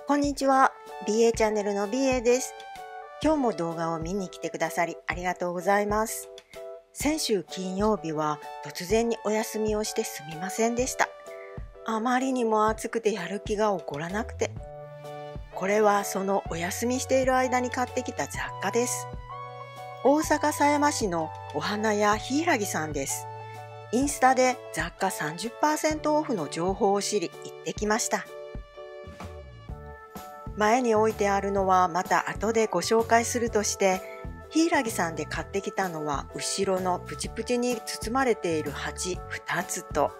こんにちは。BA チャンネルの BA です。今日も動画を見に来てくださりありがとうございます。先週金曜日は突然にお休みをしてすみませんでした。あまりにも暑くてやる気が起こらなくて。これはそのお休みしている間に買ってきた雑貨です。大阪狭山市のお花屋ひいらぎさんです。インスタで雑貨 30% オフの情報を知り行ってきました。前に置いてあるのはまた後でご紹介するとして、ひいらぎさんで買ってきたのは後ろのプチプチに包まれている鉢2つと、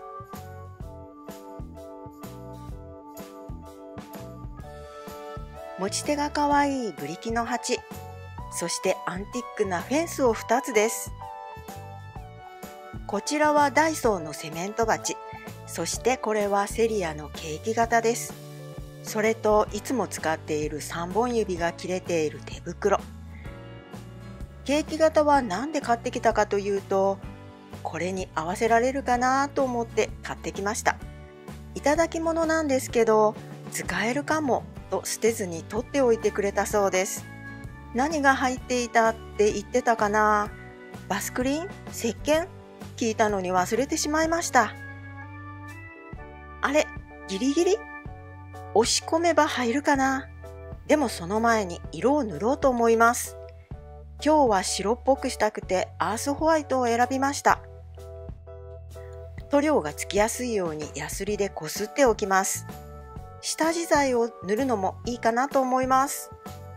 持ち手がかわいいブリキの鉢、そしてアンティックなフェンスを2つです。こちらはダイソーのセメント鉢、そしてこれはセリアのケーキ型です。それといつも使っている3本指が切れている手袋。ケーキ型は何で買ってきたかというと、これに合わせられるかなと思って買ってきました。いただき物なんですけど、使えるかもと捨てずに取っておいてくれたそうです。何が入っていたって言ってたかな。バスクリン？石鹸？聞いたのに忘れてしまいました。あれ、ギリギリ？押し込めば入るかな。でもその前に色を塗ろうと思います。今日は白っぽくしたくてアースホワイトを選びました。塗料がつきやすいようにヤスリでこすっておきます。下地剤を塗るのもいいかなと思います。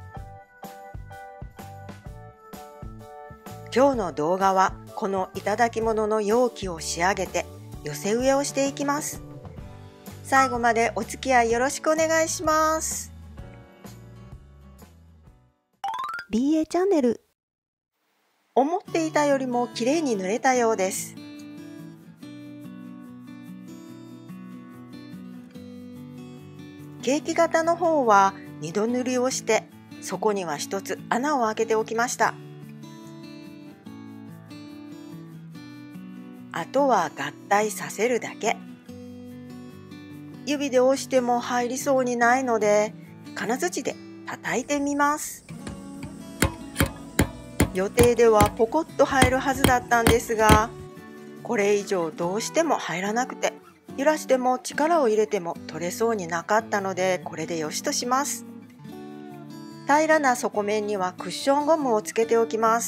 今日の動画はこのいただき物の容器を仕上げて寄せ植えをしていきます。最後までお付き合いよろしくお願いします。BA チャンネル。思っていたよりも綺麗に塗れたようです。ケーキ型の方は2度塗りをして、そこには1つ穴を開けておきました。あとは合体させるだけ。指で押しても入りそうにないので、金槌で叩いてみます。予定ではポコッと入るはずだったんですが、これ以上どうしても入らなくて、揺らしても力を入れても取れそうになかったので、これでよしとします。平らな底面にはクッションゴムをつけておきます。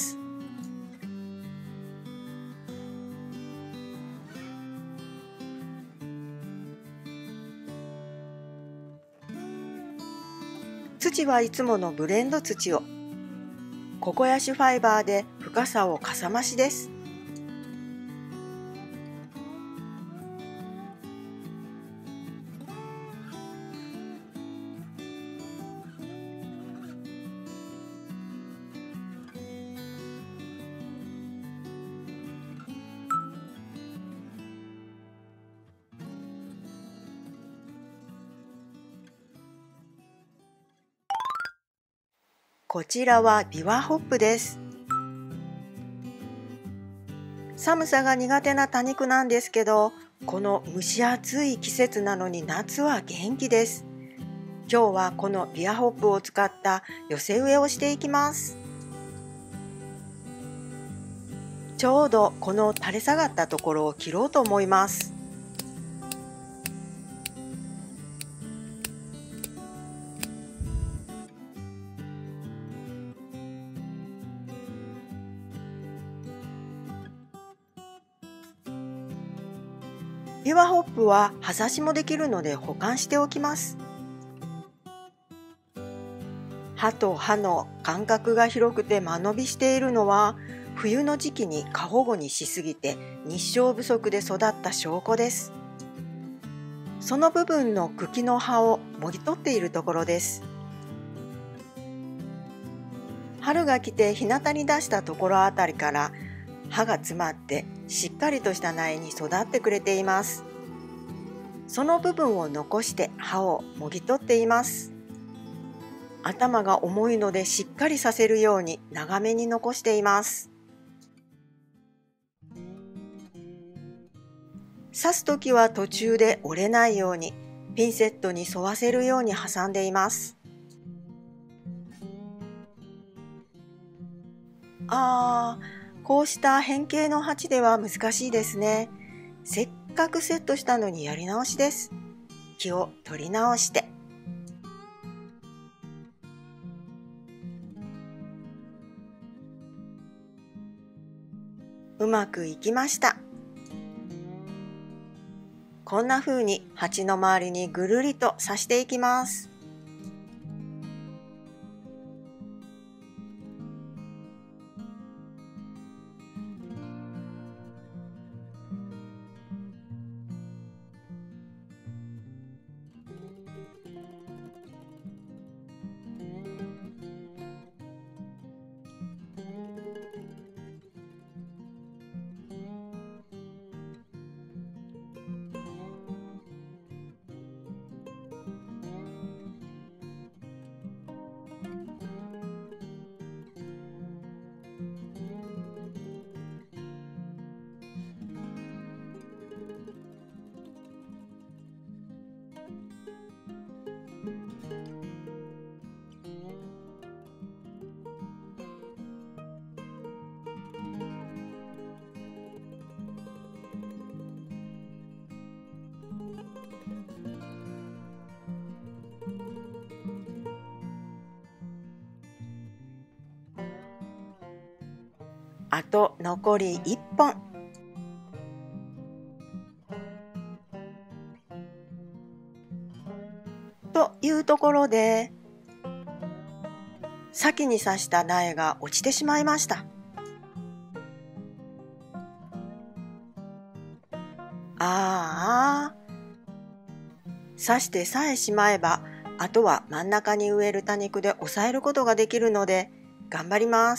土はいつものブレンド土を、ココヤシファイバーで深さをかさ増しです。こちらはビワホップです。寒さが苦手な多肉なんですけど、この蒸し暑い季節なのに夏は元気です。今日はこのビワホップを使った寄せ植えをしていきます。ちょうどこの垂れ下がったところを切ろうと思います。ビワホップは葉差しもできるので保管しておきます。葉と葉の間隔が広くて間延びしているのは、冬の時期に過保護にしすぎて日照不足で育った証拠です。その部分の茎の葉をもぎ取っているところです。春が来て日向に出したところあたりから葉が詰まってしっかりとした苗に育ってくれています。その部分を残して葉をもぎ取っています。頭が重いのでしっかりさせるように長めに残しています。刺すときは途中で折れないようにピンセットに沿わせるように挟んでいます。こうした変形の鉢では難しいですね。せっかくセットしたのにやり直しです。気を取り直して。うまくいきました。こんな風に鉢の周りにぐるりと刺していきます。あと残り1本。というところで、先に刺した苗が落ちてしまいました。刺してさえしまえば、あとは真ん中に植える多肉で押さえることができるので、頑張ります。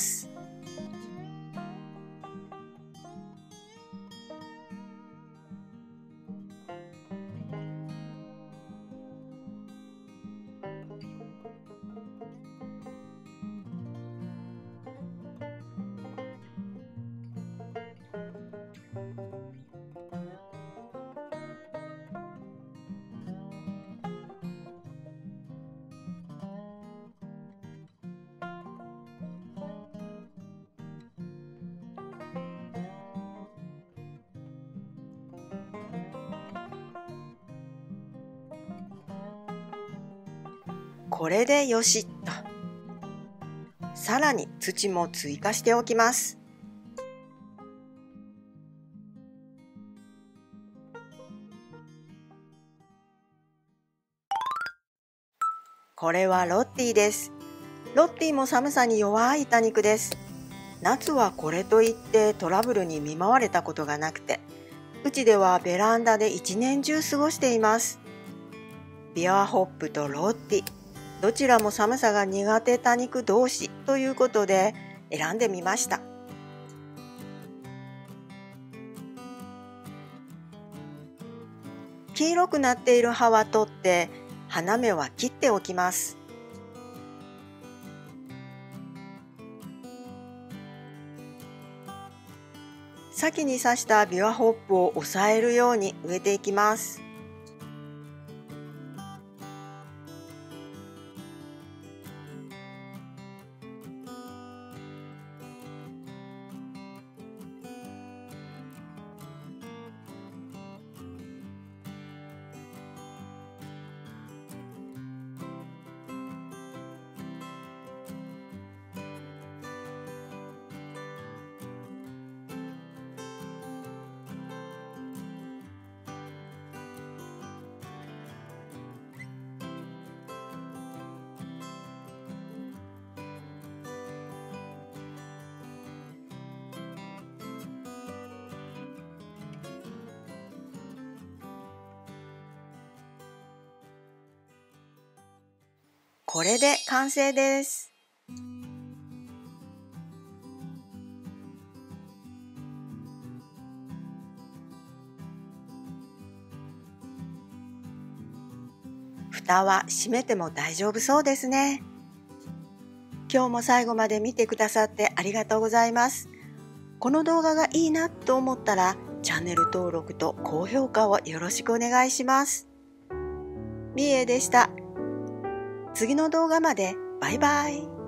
これでよしっと。さらに土も追加しておきます。これはロッティです。ロッティも寒さに弱い多肉です。夏はこれといってトラブルに見舞われたことがなくて、うちではベランダで一年中過ごしています。ビアホップとロッティ、どちらも寒さが苦手多肉同士ということで選んでみました。黄色くなっている葉は取って花芽は切っておきます。先に刺したビワホップを押さえるように植えていきます。これで完成です。蓋は閉めても大丈夫そうですね。今日も最後まで見てくださってありがとうございます。この動画がいいなと思ったらチャンネル登録と高評価をよろしくお願いします。 みえでした。次の動画までバイバイ。